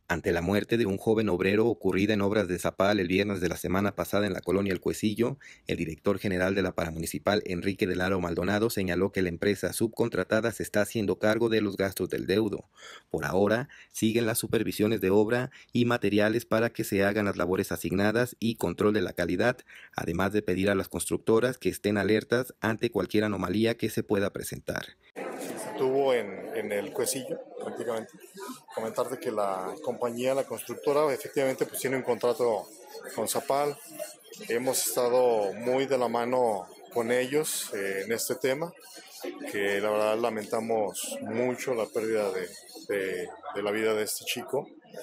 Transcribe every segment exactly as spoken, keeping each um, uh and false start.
Ante la muerte de un joven obrero ocurrida en Obras de Zapal el viernes de la semana pasada en la colonia El Cuecillo, el director general de la Paramunicipal, Enrique del Aro Maldonado, señaló que la empresa subcontratada se está haciendo cargo de los gastos del deudo. Por ahora, siguen las supervisiones de obra y materiales para que se hagan las labores asignadas y control de la calidad, además de pedir a las constructoras que estén alertas ante cualquier anomalía que se pueda presentar. Tuvo en, en el Cuecillo, prácticamente. Comentarte que la compañía, la constructora, efectivamente pues tiene un contrato con Zapal. Hemos estado muy de la mano con ellos eh, en este tema, que la verdad lamentamos mucho la pérdida de, de, de la vida de este chico.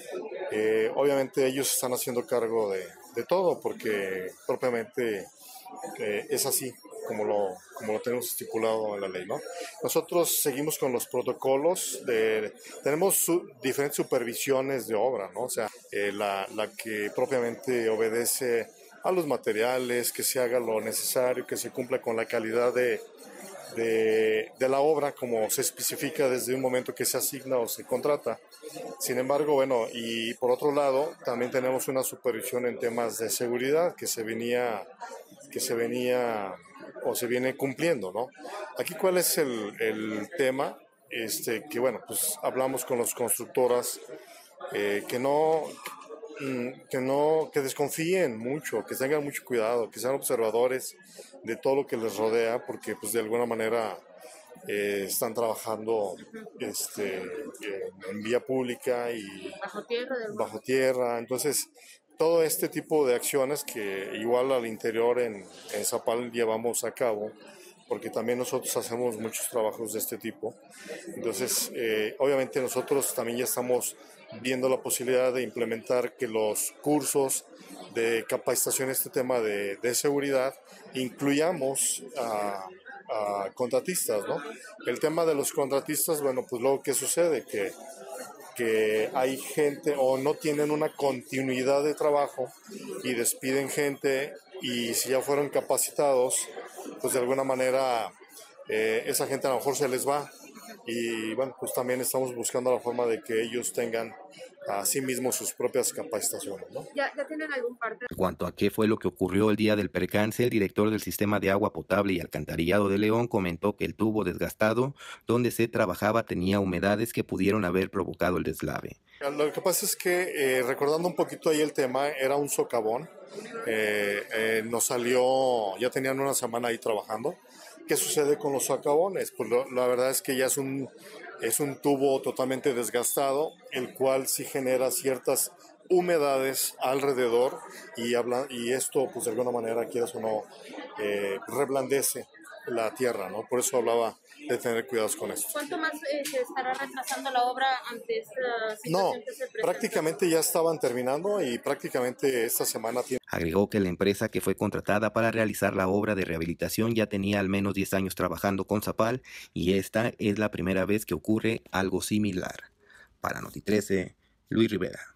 Eh, obviamente ellos están haciendo cargo de, de todo, porque propiamente eh, es así como lo, como lo tenemos estipulado en la ley, ¿no? Nosotros seguimos con los protocolos, de, tenemos su, diferentes supervisiones de obra, ¿no? O sea, eh, la, la que propiamente obedece a los materiales, que se haga lo necesario, que se cumpla con la calidad de, de, de la obra como se especifica desde un momento que se asigna o se contrata. Sin embargo, bueno, y por otro lado, también tenemos una supervisión en temas de seguridad que se venía, que se venía o se viene cumpliendo, ¿no? Aquí, ¿cuál es el, el tema? Este, que bueno, pues hablamos con las constructoras eh, que no, que no, que desconfíen mucho, que tengan mucho cuidado, que sean observadores de todo lo que les rodea, porque pues de alguna manera eh, están trabajando este, en vía pública y bajo tierra, del... bajo tierra, entonces todo este tipo de acciones que igual al interior en, en Zapal llevamos a cabo, porque también nosotros hacemos muchos trabajos de este tipo. Entonces, eh, obviamente nosotros también ya estamos viendo la posibilidad de implementar que los cursos de capacitación en este tema de, de seguridad incluyamos a, a contratistas, ¿no? El tema de los contratistas, bueno, pues luego, ¿qué sucede? Que que hay gente o no tienen una continuidad de trabajo y despiden gente, y si ya fueron capacitados, pues de alguna manera eh, esa gente a lo mejor se les va, y bueno, pues también estamos buscando la forma de que ellos tengan a sí mismos sus propias capacitaciones, ¿no? ¿Ya, ya tienen algún parte? En cuanto a qué fue lo que ocurrió el día del percance, el director del Sistema de Agua Potable y Alcantarillado de León comentó que el tubo desgastado donde se trabajaba tenía humedades que pudieron haber provocado el deslave. Lo que pasa es que, eh, recordando un poquito ahí el tema, era un socavón, eh, eh, nos salió, ya tenían una semana ahí trabajando. ¿Qué sucede con los socavones? Pues lo, la verdad es que ya es un, es un tubo totalmente desgastado, el cual sí genera ciertas humedades alrededor, y, habla, y esto, pues de alguna manera, quieras o no, eh, reblandece la tierra, ¿no? Por eso hablaba de tener cuidados con esto. ¿Cuánto más eh, se estará retrasando la obra ante esta situación No, que se presenta? prácticamente ya estaban terminando, y prácticamente esta semana tiene... Agregó que la empresa que fue contratada para realizar la obra de rehabilitación ya tenía al menos diez años trabajando con Zapal, y esta es la primera vez que ocurre algo similar. Para Noti trece, Luis Rivera.